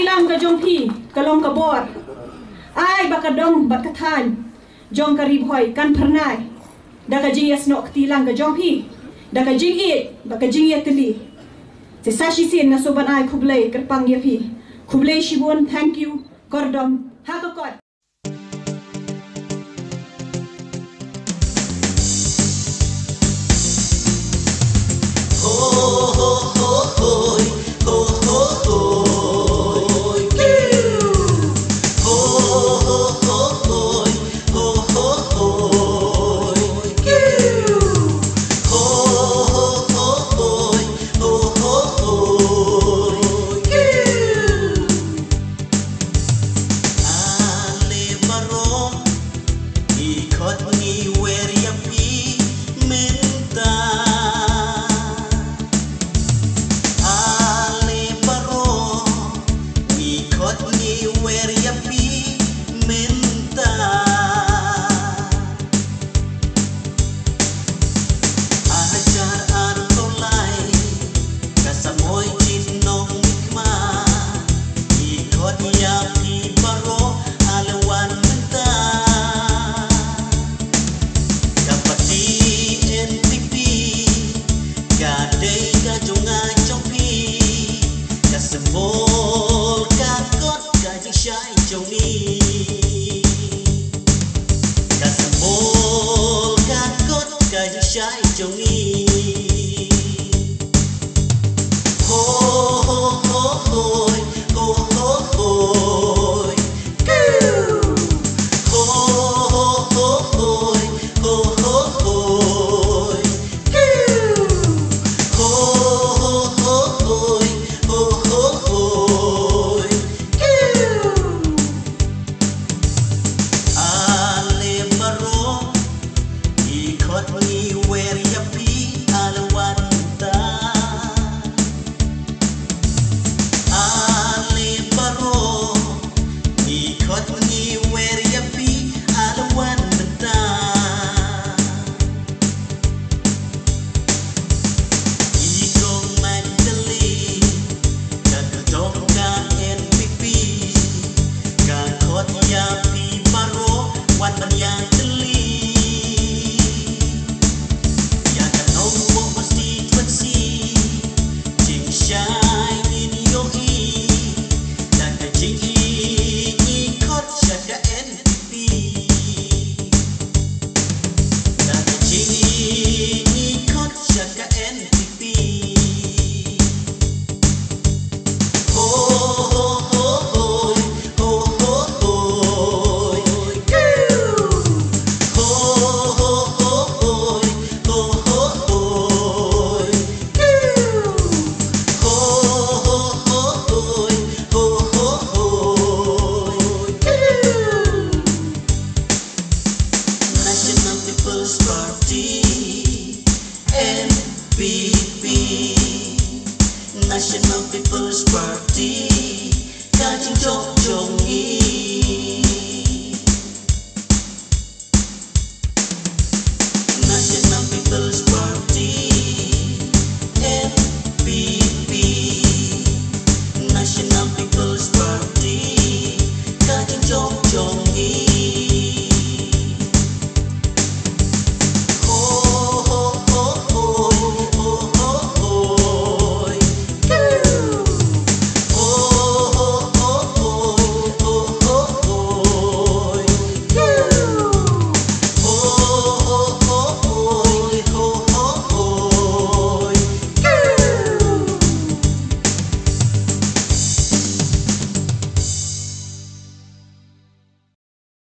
tilang ka jong pi kalong ka bor ai bakadong bakathan jong ka ribhoy kan pernai daga jing yasno tilang ka jong pi daga jing it baka jing yatli se sashi sin na soban ai khublei kerpang yapi khublei shibon thank you kordom ha ka kot